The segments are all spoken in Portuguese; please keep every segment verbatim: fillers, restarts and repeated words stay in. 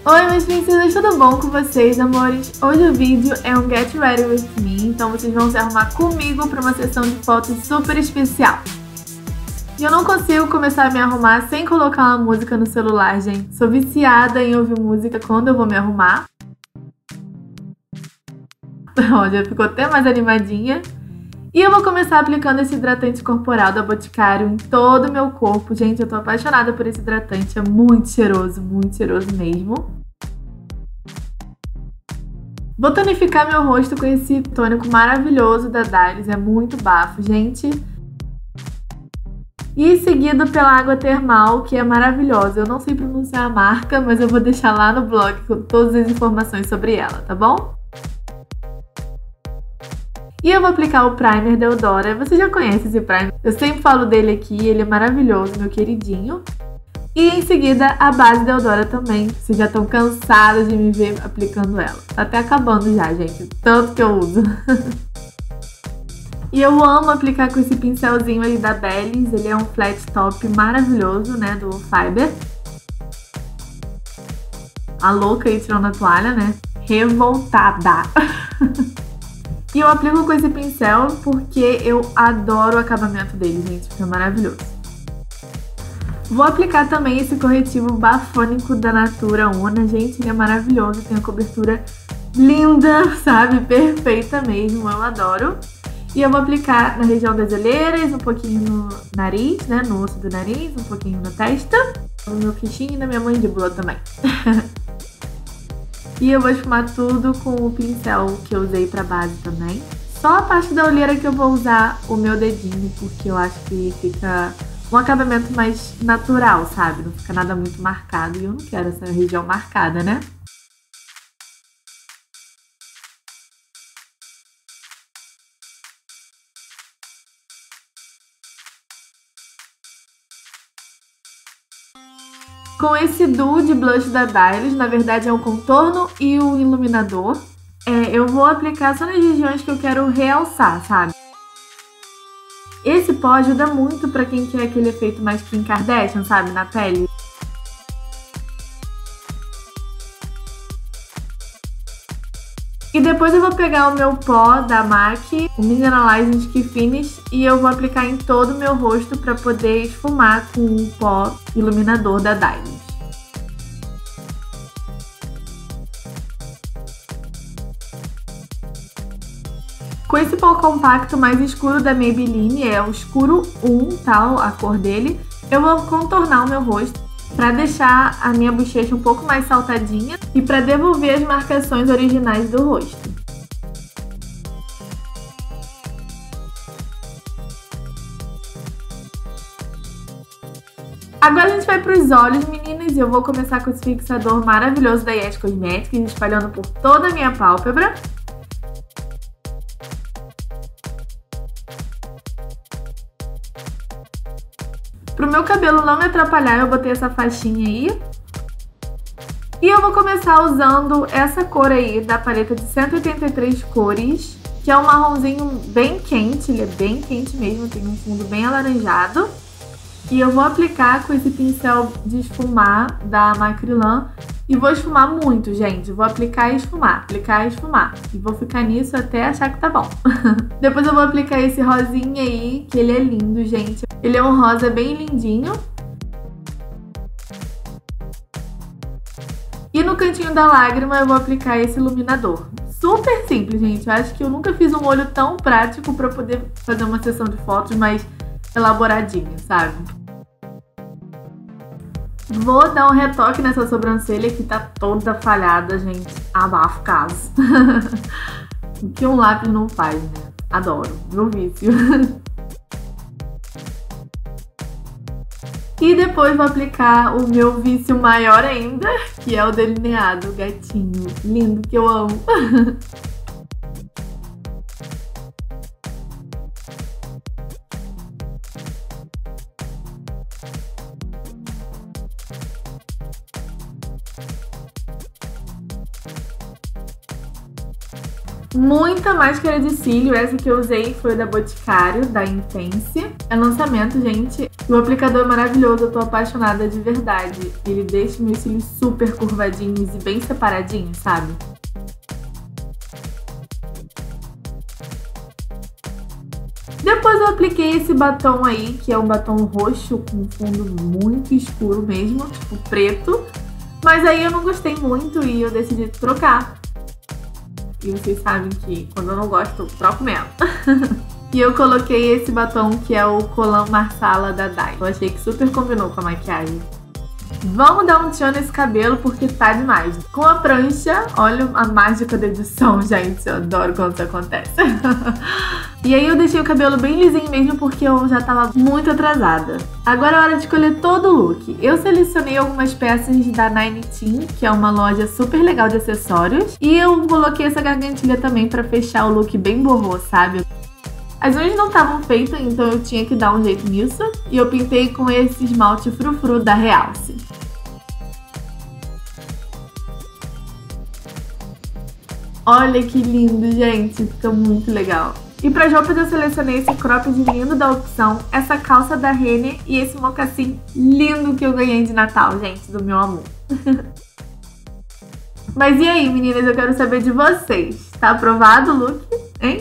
Oi, minhas princesas, tudo bom com vocês, amores? Hoje o vídeo é um Get Ready With Me, então vocês vão se arrumar comigo para uma sessão de fotos super especial. E eu não consigo começar a me arrumar sem colocar uma música no celular, gente. Sou viciada em ouvir música quando eu vou me arrumar. Ó, já ficou até mais animadinha. E eu vou começar aplicando esse hidratante corporal da Boticário em todo o meu corpo. Gente, eu tô apaixonada por esse hidratante, é muito cheiroso, muito cheiroso mesmo. Vou tonificar meu rosto com esse tônico maravilhoso da Dailies, é muito bafo, gente. E seguido pela água termal, que é maravilhosa. Eu não sei pronunciar a marca, mas eu vou deixar lá no blog com todas as informações sobre ela, tá bom? E eu vou aplicar o primer da Eudora. Você já conhece esse primer, eu sempre falo dele aqui, ele é maravilhoso, meu queridinho. E em seguida a base da Eudora também, vocês já estão cansados de me ver aplicando ela. Tá até acabando já, gente, tanto que eu uso. E eu amo aplicar com esse pincelzinho aí da Bellis, ele é um flat top maravilhoso, né, do Fiber. A louca aí tirando a toalha, né, revoltada. E eu aplico com esse pincel porque eu adoro o acabamento dele, gente, fica maravilhoso. Vou aplicar também esse corretivo bafônico da Natura Una, gente, ele é maravilhoso, tem a cobertura linda, sabe, perfeita mesmo, eu adoro. E eu vou aplicar na região das olheiras, um pouquinho no nariz, né, no osso do nariz, um pouquinho na testa, no meu queixinho e na minha mandíbula também. E eu vou esfumar tudo com o pincel que eu usei pra base também. Só a parte da olheira que eu vou usar o meu dedinho, porque eu acho que fica um acabamento mais natural, sabe? Não fica nada muito marcado e eu não quero essa região marcada, né? Com esse duo de blush da Dailies, na verdade é o contorno e o iluminador, é, eu vou aplicar só nas regiões que eu quero realçar, sabe? Esse pó ajuda muito pra quem quer aquele efeito mais Kim Kardashian, sabe, na pele. E depois eu vou pegar o meu pó da MAC, o Mineralizing Skin Finish, e eu vou aplicar em todo o meu rosto para poder esfumar com o pó iluminador da Dailies. Com esse pó compacto mais escuro da Maybelline, é o escuro um, tá, a cor dele, eu vou contornar o meu rosto para deixar a minha bochecha um pouco mais saltadinha e para devolver as marcações originais do rosto. Agora a gente vai para os olhos, meninas, e eu vou começar com esse fixador maravilhoso da Yes Cosmetics, espalhando por toda a minha pálpebra. Pro meu cabelo não me atrapalhar, eu botei essa faixinha aí. E eu vou começar usando essa cor aí da paleta de cento e oitenta e três cores, que é um marronzinho bem quente, ele é bem quente mesmo, tem um fundo bem alaranjado. E eu vou aplicar com esse pincel de esfumar da Macrylan. E vou esfumar muito, gente. Vou aplicar e esfumar, aplicar e esfumar. E vou ficar nisso até achar que tá bom. Depois eu vou aplicar esse rosinha aí, que ele é lindo, gente. Ele é um rosa bem lindinho. E no cantinho da lágrima eu vou aplicar esse iluminador. Super simples, gente. Eu acho que eu nunca fiz um olho tão prático pra poder fazer uma sessão de fotos mais elaboradinha, sabe? Vou dar um retoque nessa sobrancelha que tá toda falhada, gente. Abafo caso. O que um lápis não faz, né? Adoro. Meu vício. E depois vou aplicar o meu vício maior ainda, que é o delineado, o gatinho. Lindo, que eu amo. Muita máscara de cílio, essa que eu usei foi da Boticário, da Intense. É lançamento, gente. O aplicador é maravilhoso, eu tô apaixonada de verdade. Ele deixa meus cílios super curvadinhos e bem separadinhos, sabe? Depois eu apliquei esse batom aí, que é um batom roxo com fundo muito escuro mesmo, tipo preto. Mas aí eu não gostei muito e eu decidi trocar. E vocês sabem que quando eu não gosto, eu troco mesmo. E eu coloquei esse batom que é o Colan Marsala da Dai. Eu achei que super combinou com a maquiagem. Vamos dar um tchan nesse cabelo porque tá demais. Com a prancha, olha a mágica da edição, gente. Eu adoro quando isso acontece. E aí eu deixei o cabelo bem lisinho mesmo porque eu já tava muito atrasada. Agora é hora de escolher todo o look. Eu selecionei algumas peças da Nine Teen, que é uma loja super legal de acessórios. E eu coloquei essa gargantilha também pra fechar o look bem borrô, sabe? As unhas não estavam feitas, então eu tinha que dar um jeito nisso. E eu pintei com esse esmalte frufru da Realce. Olha que lindo, gente. Fica muito legal. E para as roupas eu selecionei esse cropped lindo da Opção, essa calça da Renner e esse mocassim lindo que eu ganhei de Natal, gente, do meu amor. Mas e aí, meninas? Eu quero saber de vocês. Tá aprovado o look, hein?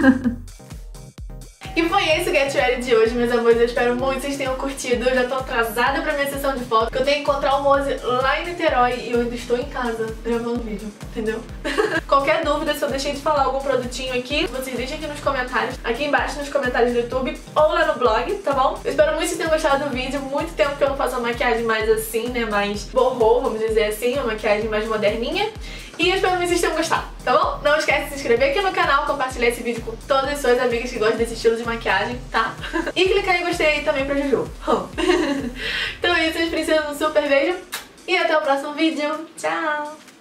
E foi esse o Get Ready de hoje, meus amores. Eu espero muito que vocês tenham curtido. Eu já tô atrasada pra minha sessão de foto, porque eu tenho que encontrar o Mose lá em Niterói e eu ainda estou em casa gravando vídeo, entendeu? Qualquer dúvida, se eu deixei de falar algum produtinho aqui, vocês deixem aqui nos comentários, aqui embaixo nos comentários do YouTube ou lá no blog, tá bom? Eu espero muito que vocês tenham gostado do vídeo. Muito tempo que eu não faço uma maquiagem mais assim, né, mais borrou, vamos dizer assim, uma maquiagem mais moderninha. E eu espero que vocês tenham gostado, tá bom? Não esquece de se inscrever aqui no canal, compartilhar esse vídeo com todas as suas amigas que gostam desse estilo de maquiagem, tá? E clicar em gostei aí também pra Juju. Então é isso, vocês precisam de um super beijo e até o próximo vídeo. Tchau!